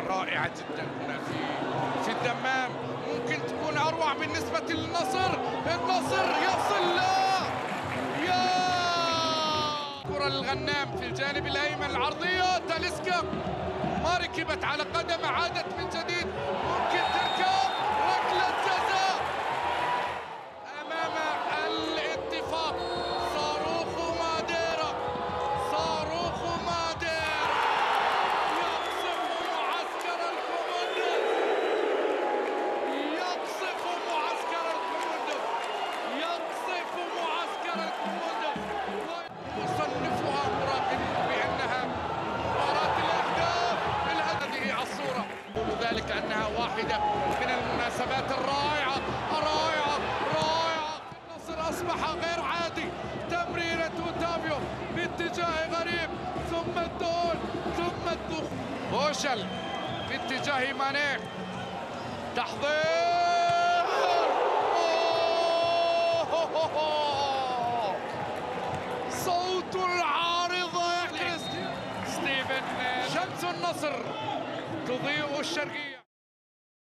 رائعة جدا هنا في الدمام، ممكن تكون أروع بالنسبة للنصر. النصر يصل، لا يا كرة الغنام في الجانب الأيمن، العرضية تاليسكا ما ركبت على قدم، عادت من جديد، ممكن تركب ركلة جزاء أمام الاتفاق. صاروخ ماديرا، صاروخ ماديرا يقصف معسكر الكوموندوز، يقصف معسكر الكوموندوز، يقصف معسكر الكوموندوز. مصنفها مراقبون بأنها مباراة الأهداف. هذه الصورة ذلك أنها واحدة من المناسبات الرائعة الرائعة الرائعة. النصر أصبح غير عادي، تمريرة أوتافيو باتجاه غريب، ثم الدخول ثم الدخول، بوشل باتجاه ماني، تحضير، صوت العارضة يا كريستيان. ستيفن، شمس النصر تضيء الشرقية.